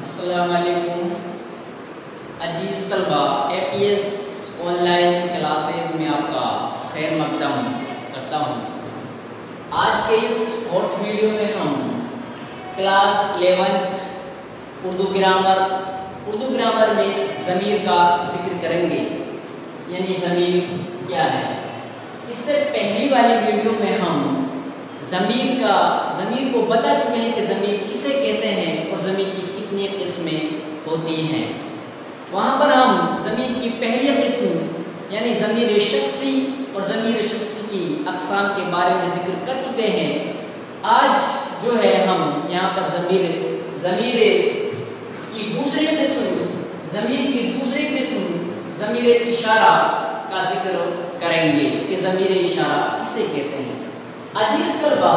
अस्सलाम वालेकुम अजीज़ तलबा, APS ऑनलाइन क्लासेस में आपका खैर मकदम करता हूँ। आज के इस फोर्थ वीडियो में हम क्लास 11th उर्दू ग्रामर में ज़मीर का जिक्र करेंगे, यानी ज़मीर क्या है। इससे पहली वाली वीडियो में हम ज़मीर को बता चुके हैं कि ज़मीर किसे कहते हैं और ज़मीर की कितनी किस्में होती हैं। वहाँ पर हम ज़मीर की पहली किस्म यानी ज़मीर शख्सी और ज़मीर शख्सी की अक़साम के बारे में जिक्र कर चुके हैं। आज जो है हम यहाँ पर ज़मीर की दूसरी किस्म ज़मीर इशारा का जिक्र करेंगे कि ज़मीर इशारा किसे कहते हैं। अजीज़ तलबा,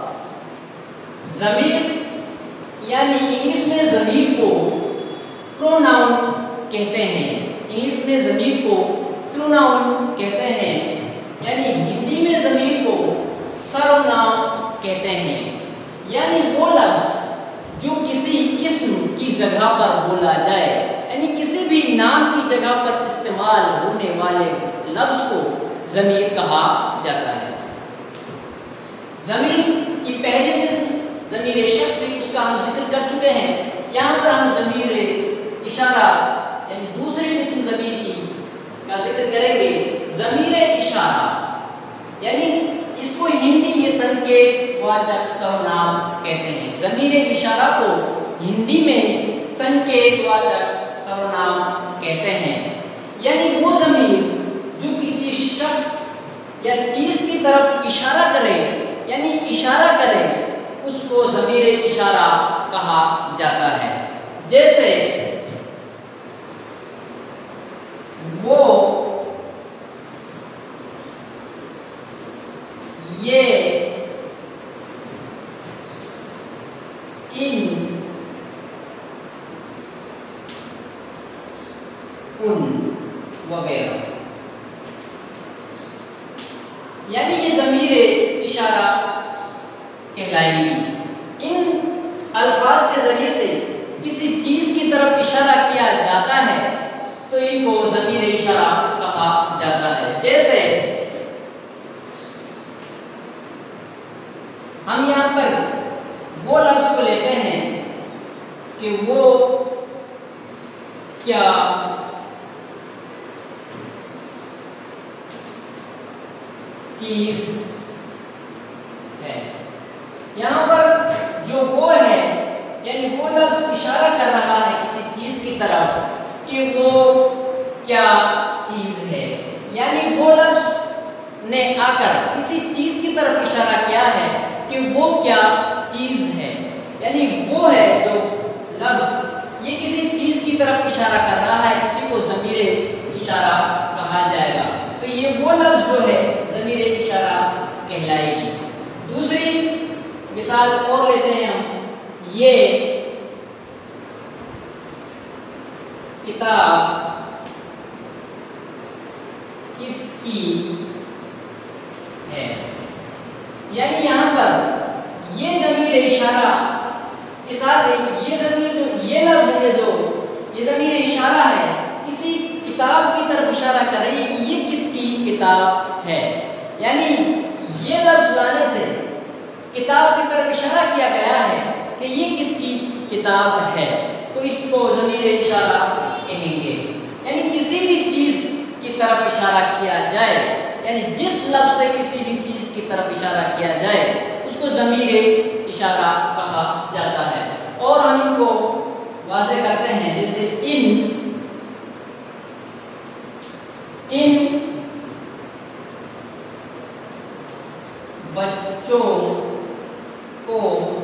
ज़मीर यानी इंग्लिश में ज़मीर को प्रोनाउन कहते हैं। इंग्लिश में ज़मीर को प्रोनाउन कहते हैं, यानी हिंदी में ज़मीर को सर्वनाम कहते हैं। यानी वो लफ्ज़ जो किसी इस्म की जगह पर बोला जाए, यानी किसी भी नाम की जगह पर इस्तेमाल होने वाले लफ्ज़ को ज़मीर कहा जाता है। ज़मीर की पहली किस्म ज़मीर शख्सी, उसका हम जिक्र कर चुके हैं। यहाँ पर हम ज़मीर इशारा यानी दूसरी किस्म ज़मीर की का जिक्र करेंगे। ज़मीर इशारा यानी इसको हिंदी में संकेतवाचक सर्वनाम कहते हैं। ज़मीर इशारा को हिंदी में संकेतवाचक सर्वनाम कहते हैं, यानी वो ज़मीर जो किसी शख्स या चीज़ की तरफ इशारा करे, यानी इशारा करे, उसको ज़मीर इशारा कहा जाता है। जैसे वो, ये, इन, उन वगैरह, यानी ये ज़मीर इशारा कहलाएंगी। इन अल्फाज के ज़रिए से किसी चीज़ की तरफ इशारा किया जाता है तो इनको ज़मीर इशारा कहा जाता है। जैसे हम यहाँ पर वो लफ्ज़ को लेते हैं कि वो क्या चीज़ है। यहाँ पर जो वो है, यानी वो लफ्ज़ इशारा कर रहा है किसी चीज़ की तरफ कि वो क्या चीज़ है, यानी वो लफ्ज़ ने आकर किसी चीज़ की तरफ इशारा किया है कि वो क्या चीज़ है। यानी वो है जो लफ्ज़ ये किसी चीज़ की तरफ इशारा कर रहा है, इसी को ज़मीर इशारा कहा जाएगा। तो ये वो लफ्ज़ जो है ज़मीर इशारा कहलाएगी। दूसरी मिसाल और लेते हैं हम, ये किताब किसकी है, यानी यहाँ पर ये ज़मीर इशारा ये ज़मीर जो ये लफ्ज़ है, जो ये ज़मीर इशारा है, किसी किताब की तरफ इशारा कर रही है कि ये किसकी किताब है। यानी ये लफ्ज़ लाने से किताब की तरफ इशारा किया गया है कि ये किसकी किताब है, तो इसको ज़मीर इशारा कहेंगे। यानी किसी भी चीज़ की तरफ इशारा किया जाए, यानी जिस लफ्ज़ से किसी भी चीज़ की तरफ इशारा किया जाए उसको ज़मीर इशारा कहा जाता है। और हम इनको वाज़े करते हैं, जैसे इन बच्चों को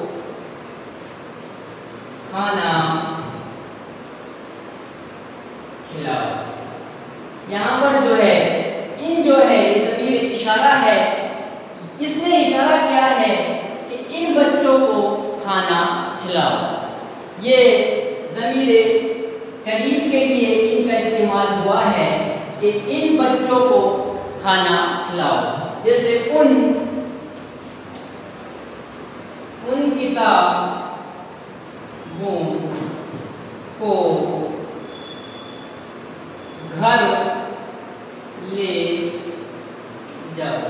खाना खिलाओ। यहाँ पर जो है इन जो है ये ज़मीर इशारा है, इसने इशारा किया है कि इन बच्चों को खाना खिलाओ। ये ज़मीर करीब के लिए इनका इस्तेमाल हुआ है कि इन बच्चों को खाना खिलाओ। जैसे उन किताबों को घर ले जाओ।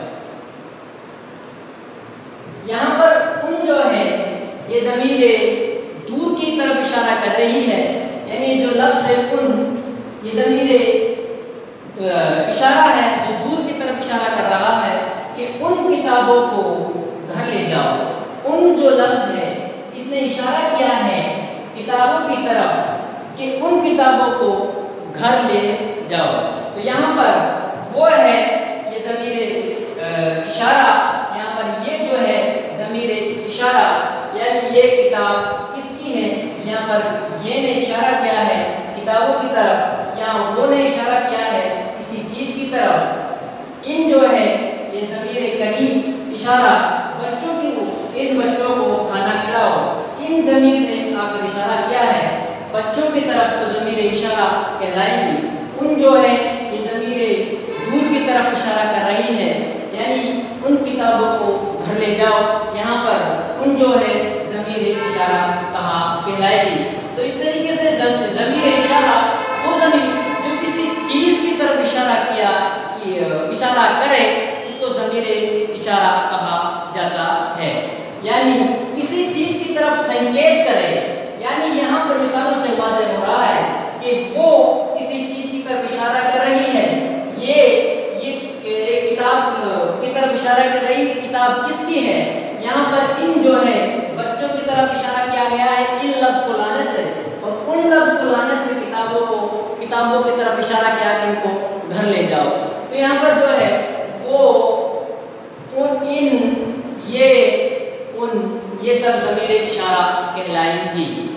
यहाँ पर उन जो है ये ज़मीरे दूर की तरफ इशारा कर रही है, यानी जो लफ्ज़ है उन, ये ज़मीरे इशारा है जो दूर की तरफ इशारा कर रहा है कि उन किताबों को घर ले जाओ। उन जो लफ्ज़ है इसने इशारा किया है किताबों की तरफ कि उन किताबों को घर ले जाओ। तो यहाँ पर वो है ये ज़मीरे इशारा, यहाँ पर ये जो है ज़मीरे इशारा, यानी ये किताब किसकी है, यहाँ पर ये ने इशारा किया है किताबों की तरफ, यहाँ वो ने इशारा किया है किसी चीज़ की तरफ। इन जो है ये ज़मीरे करीम इशारा बच्चों की, इन बच्चों को खाना खिलाओ। इन ज़मीर ने आकर इशारा किया है बच्चों की तरफ, तो ज़मीरे इशारा कहलाएंगी। उन जो है ये ज़मीरे दूर की तरफ इशारा कर रही है, यानी उन किताबों को घर ले जाओ। यहाँ पर उन जो है ज़मीरे इशारा कहा कहलाएगी। तो इस तरीके से ज़मीरे इशारा वो ज़मीर जो किसी चीज़ की तरफ इशारा किया कि इशारा करे उसको ज़मीरे इशारा कहा जाता है, यानी किसी चीज़ की तरफ संकेत करे। यानी यहाँ पर मिसालों से वाज़ेह हो रहा है कि वो किसी चीज़ की तरफ इशारा कर रही है, ये किताब की तरफ इशारा कर रही है, किताब किसकी है। यहाँ पर इन जो है बच्चों की तरफ इशारा किया गया है इन लफ्ज़ को लाने से, और उन लफ्ज़ को लाने से किताबों की तरफ इशारा किया कि इनको घर ले जाओ। तो यहाँ पर जो है वो उन, इन, ये, उन, ये सब ज़मीरे इशारा कहलाएंगी।